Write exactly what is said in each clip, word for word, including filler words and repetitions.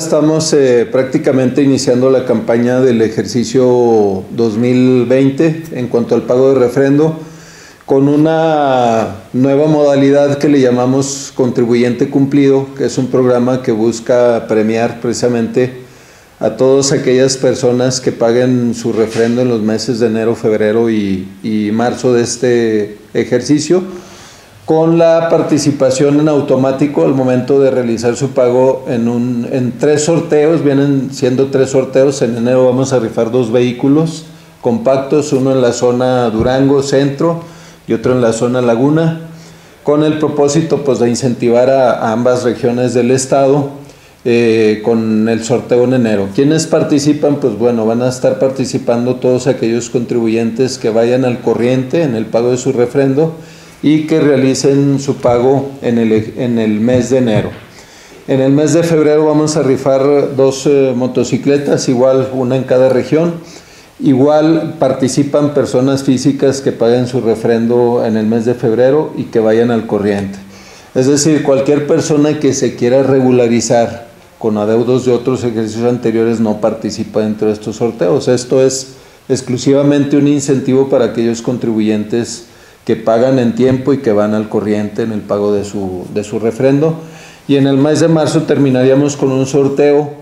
Estamos eh, prácticamente iniciando la campaña del ejercicio dos mil veinte en cuanto al pago de refrendo, con una nueva modalidad que le llamamos contribuyente cumplido, que es un programa que busca premiar precisamente a todas aquellas personas que paguen su refrendo en los meses de enero, febrero y, y marzo de este ejercicio, con la participación en automático al momento de realizar su pago en, un, en tres sorteos. Vienen siendo tres sorteos. En enero vamos a rifar dos vehículos compactos, uno en la zona Durango Centro y otro en la zona Laguna, con el propósito pues de incentivar a, a ambas regiones del estado eh, con el sorteo en enero. ¿Quiénes participan? Pues bueno, van a estar participando todos aquellos contribuyentes que vayan al corriente en el pago de su refrendo y que realicen su pago en el, en el mes de enero. En el mes de febrero vamos a rifar dos eh, motocicletas, igual una en cada región. Igual participan personas físicas que paguen su refrendo en el mes de febrero y que vayan al corriente. Es decir, cualquier persona que se quiera regularizar con adeudos de otros ejercicios anteriores no participa dentro de estos sorteos. Esto es exclusivamente un incentivo para aquellos contribuyentes que pagan en tiempo y que van al corriente en el pago de su, de su refrendo. Y en el mes de marzo terminaríamos con un sorteo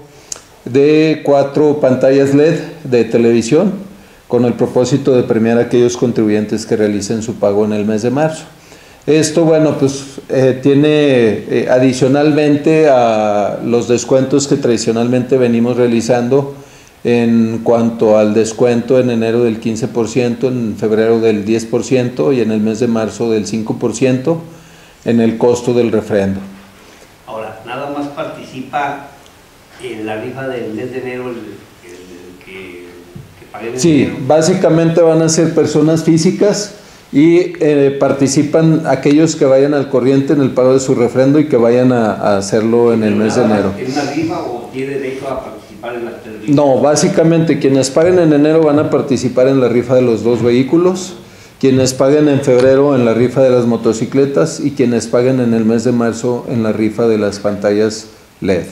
de cuatro pantallas L E D de televisión, con el propósito de premiar a aquellos contribuyentes que realicen su pago en el mes de marzo. Esto, bueno, pues eh, tiene eh, adicionalmente a los descuentos que tradicionalmente venimos realizando en cuanto al descuento en enero del quince por ciento, en febrero del diez por ciento y en el mes de marzo del cinco por ciento en el costo del refrendo. Ahora, nada más participa en la rifa del mes de enero el, el que, que pague el Sí, dinero. básicamente van a ser personas físicas y eh, participan aquellos que vayan al corriente en el pago de su refrendo y que vayan a, a hacerlo en el mes de enero. ¿En una rifa o tiene derecho a participar en las tres rifas? No, básicamente quienes paguen en enero van a participar en la rifa de los dos vehículos, quienes paguen en febrero en la rifa de las motocicletas y quienes paguen en el mes de marzo en la rifa de las pantallas L E D.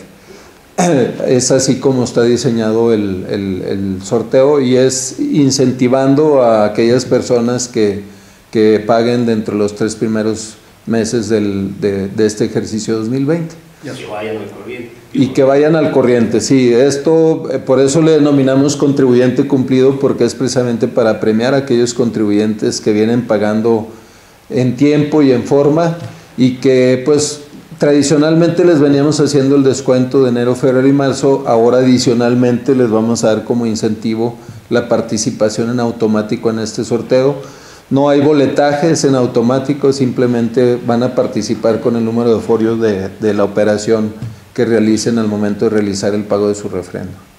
Es así como está diseñado el, el, el sorteo y es incentivando a aquellas personas que, que paguen dentro de los tres primeros meses del, de, de este ejercicio dos mil veinte. Y que vayan al corriente. Y que vayan al corriente, sí. Esto, por eso le denominamos contribuyente cumplido, porque es precisamente para premiar a aquellos contribuyentes que vienen pagando en tiempo y en forma y que pues tradicionalmente les veníamos haciendo el descuento de enero, febrero y marzo. Ahora adicionalmente les vamos a dar como incentivo la participación en automático en este sorteo. No hay boletajes en automático, simplemente van a participar con el número de folios de, de la operación que realicen al momento de realizar el pago de su refrendo.